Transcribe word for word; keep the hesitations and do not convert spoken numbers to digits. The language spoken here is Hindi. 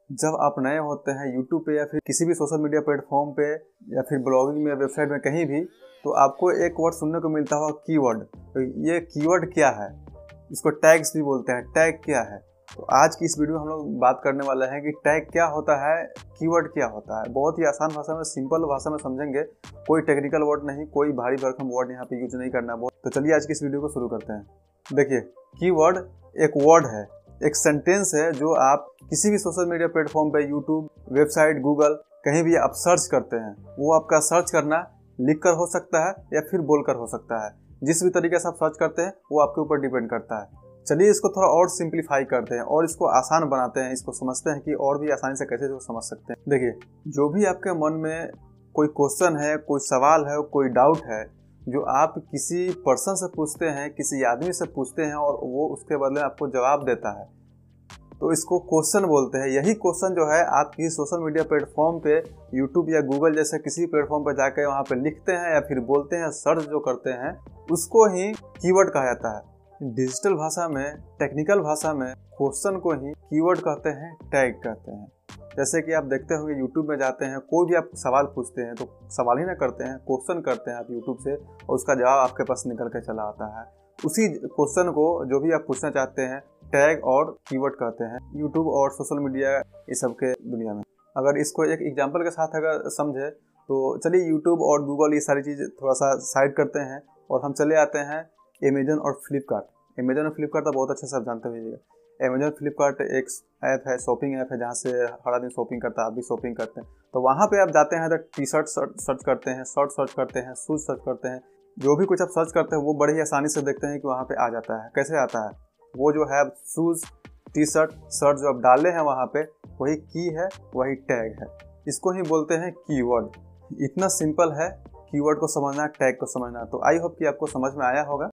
जब आप नए होते हैं यूट्यूब पे या फिर किसी भी सोशल मीडिया प्लेटफॉर्म पे या फिर ब्लॉगिंग में, वेबसाइट में, कहीं भी, तो आपको एक वर्ड सुनने को मिलता होगा कीवर्ड। तो ये कीवर्ड क्या है, इसको टैग्स भी बोलते हैं। टैग क्या है? तो आज की इस वीडियो में हम लोग बात करने वाले हैं कि टैग क्या होता है, कीवर्ड क्या होता है। बहुत ही आसान भाषा में, सिंपल भाषा में समझेंगे, कोई टेक्निकल वर्ड नहीं, कोई भारी भरकम वर्ड यहाँ पे यूज नहीं करना। बहुत तो चलिए आज की इस वीडियो को शुरू करते हैं। देखिए, कीवर्ड एक वर्ड है, एक सेंटेंस है जो आप किसी भी सोशल मीडिया प्लेटफॉर्म पे, यूट्यूब, वेबसाइट, गूगल, कहीं भी आप सर्च करते हैं। वो आपका सर्च करना लिखकर हो सकता है या फिर बोलकर हो सकता है। जिस भी तरीके से आप सर्च करते हैं वो आपके ऊपर डिपेंड करता है। चलिए इसको थोड़ा और सिंप्लीफाई करते हैं और इसको आसान बनाते हैं, इसको समझते हैं कि और भी आसानी से कैसे इसको समझ सकते हैं। देखिए, जो भी आपके मन में कोई क्वेश्चन है, कोई सवाल है, कोई डाउट है, जो आप किसी पर्सन से पूछते हैं, किसी आदमी से पूछते हैं और वो उसके बदले आपको जवाब देता है, तो इसको क्वेश्चन बोलते हैं। यही क्वेश्चन जो है आप किसी सोशल मीडिया प्लेटफॉर्म पे, यूट्यूब या गूगल जैसे किसी प्लेटफॉर्म पे जाकर वहाँ पे लिखते हैं या फिर बोलते हैं, सर्च जो करते हैं, उसको ही कीवर्ड कहा जाता है। डिजिटल भाषा में, टेक्निकल भाषा में क्वेश्चन को ही कीवर्ड कहते हैं, टैग कहते हैं। जैसे कि आप देखते होंगे, यूट्यूब में जाते हैं, कोई भी आप सवाल पूछते हैं तो सवाल ही ना करते हैं, क्वेश्चन करते हैं आप यूट्यूब से और उसका जवाब आपके पास निकल के चला आता है। उसी क्वेश्चन को, जो भी आप पूछना चाहते हैं, टैग और कीवर्ड कहते हैं यूट्यूब और सोशल मीडिया इस सब के दुनिया में। अगर इसको एक एग्जांपल के साथ अगर समझे तो चलिए, यूट्यूब और गूगल ये सारी चीज़ थोड़ा सा साइड करते हैं और हम चले आते हैं अमेजन और फ्लिपकार्ट। अमेजन और फ्लिपकार्ट तो बहुत अच्छे से आप जानते होइएगा। अमेजन फ्लिपकार्ट एक ऐप है, शॉपिंग ऐप है, जहाँ से हर आदमी शॉपिंग करता है, आप भी शॉपिंग करते हैं। तो वहाँ पे आप जाते हैं तो टी शर्ट सर्च करते हैं, शर्ट सर्च करते हैं, शूज सर्च करते हैं, जो भी कुछ आप सर्च करते हैं वो बड़ी ही आसानी से देखते हैं कि वहाँ पे आ जाता है। कैसे आता है? वो जो है शूज, टी शर्ट, शर्ट जो आप डाले हैं वहाँ पे, वही की है, वही टैग है। इसको ही बोलते हैं कीवर्ड। इतना सिंपल है कीवर्ड को समझना, टैग को समझना। तो आई होप कि आपको समझ में आया होगा।